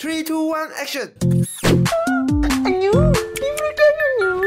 3, 2, 1, action! 哎呦，你不干了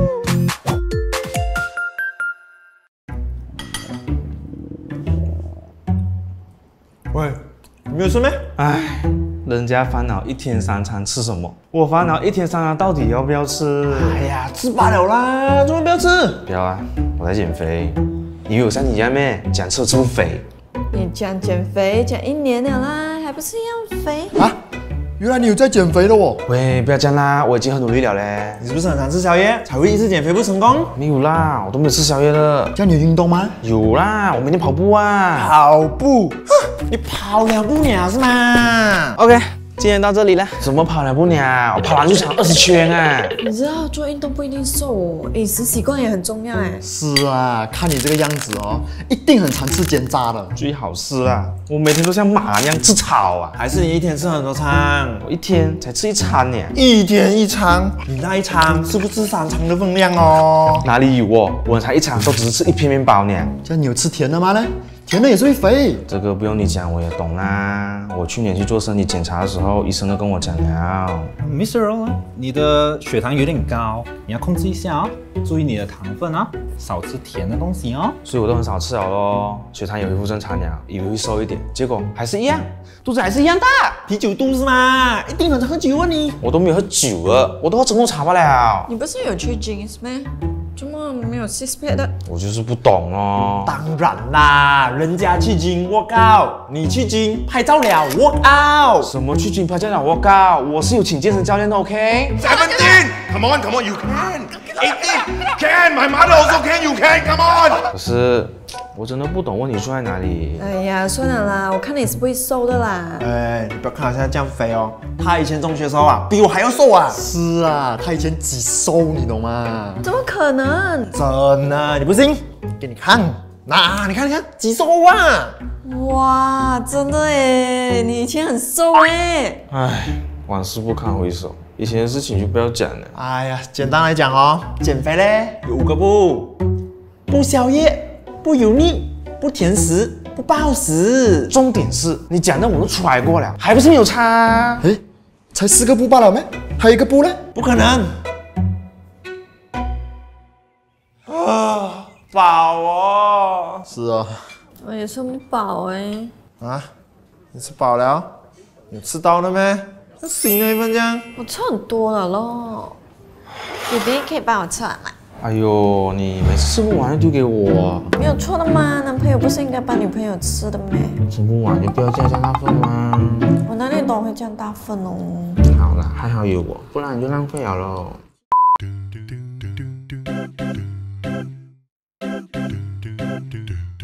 喂，你没有吃咩？ 唉，人家烦恼一天三餐吃什么，我烦恼一天三餐到底要不要吃？ 哎呀，吃罢了啦，怎么不要吃？ 不要啊，我在减肥。你以为我像你一样咩？讲吃吃不肥。 你讲减肥讲1年了啦，还不是一样肥？ 啊，原来你有在减肥了哦！ 喂，不要这样啦，我已经很努力了嘞。 你是不是很常吃宵夜，才会一直减肥不成功？ 没有啦，我都没有吃宵夜的。 这样你有运动吗？ 有啦，我每天跑步啊。 跑步？你跑2步鸟是吗 OK， 今天到这里了。怎么跑2步鸟？我跑完就长20圈啊！ 你知道做运动不一定瘦哦，饮食习惯也很重要哎。 是啊，看你这个样子哦，一定很常吃煎炸的。 最好是啊，我每天都像马一样吃草啊。 还是你一天吃很多餐？ 我一天才吃1餐呢。 一天1餐，你那一餐是不是3餐的分量哦？ 哪里有哦？我才1餐都只是吃1片面包呢。 这样你有吃甜的吗呢？甜的也是会肥。 这个不用你讲，我也懂啦。我去年去做身体检查的时候，医生都跟我讲了。 Mr. Roll， 你的血糖有点高，你要控制一下哦，注意你的糖分啊，少吃甜的东西哦。 所以我都很少吃了咯，血糖也恢复正常了，以为会瘦一点，结果还是一样，肚子还是一样大。 啤酒肚是吗？一定很常喝酒啊你。 我都没有喝酒了，我都喝珍珠茶罢了。 你不是有去 jeans 咩？怎么没有 six pack 的？ 我就是不懂哦。 当然啦，人家去gym work out， 你去gym拍照了 work out。 什么去军拍教练我告，我是有请健身教练的 OK。 17! Come on, come on, you can! 18! Can! My mother also can, you can! Come on! 可是我真的不懂问题出在哪里。 哎呀，算了啦，我看你是不会瘦的啦。 哎，你不要看他现在这样肥哦，他以前中学的时候啊，比我还要瘦啊。 是啊，他以前几瘦，你懂吗？ 怎么可能？ 真的，你不信？给你看，那你看，几瘦啊！ 哇，真的耶，你以前很瘦哎。 唉，往事不堪回首，以前的事情就不要讲了。 哎呀，简单来讲哦，减肥嘞有5个不：不宵夜，不油腻，不甜食，不暴食。 重点是你讲的我都出来过了，还不是没有差？ 哎，才4个不罢了没？还有一个不呢？ 不可能！啊，饱哦！ 是啊。 我也是很饱哎。 啊，你吃饱了？有吃到了没？那行了一份这样。 我吃很多了咯。BB 可以帮我吃完吗？ 哎呦，你每次吃不完就丢给我， 没有错的嘛，男朋友不是应该帮女朋友吃的咩？ 吃不完就不要加大份嘛。 我哪里懂会这样大份哦？ 好了，还好有我，不然你就浪费了喽。 Do do do do do do do do do do do do do do.